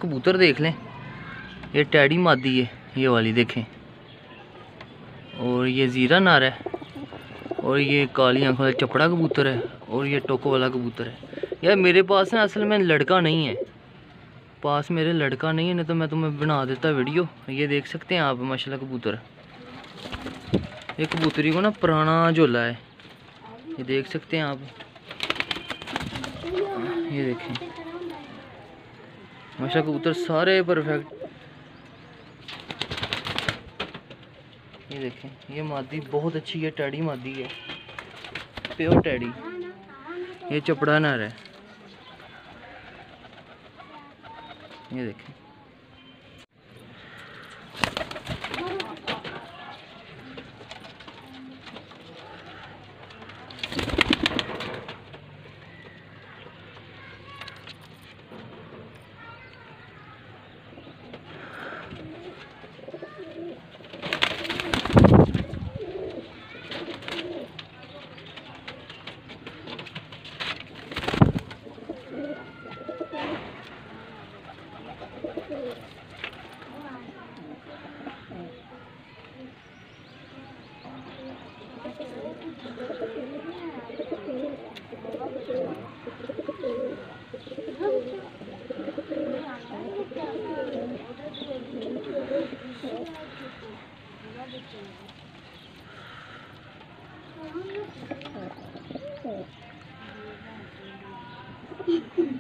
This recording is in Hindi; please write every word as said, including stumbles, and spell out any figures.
कबूतर देख लें, ये टैडी मादी है ये वाली देखें, और ये ज़ीरा नार है, और ये काली आंखों वाला चपड़ा कबूतर है, और ये टोको वाला कबूतर है। यार मेरे पास ना असल में लड़का नहीं है, पास मेरे लड़का नहीं है, नहीं तो मैं तुम्हें बना देता वीडियो। ये देख सकते हैं आप माशाल्लाह कबूतर। ये कबूतरी को ना पुराना झोला है, ये देख सकते हैं आप। ये देखें माशाल्लाह कबूतर सारे परफेक्ट। ये देखें ये मादी बहुत अच्छी है, टैडी मादी है, प्योर टैडी। ये चपड़ा नर है, ये देखें। Oh.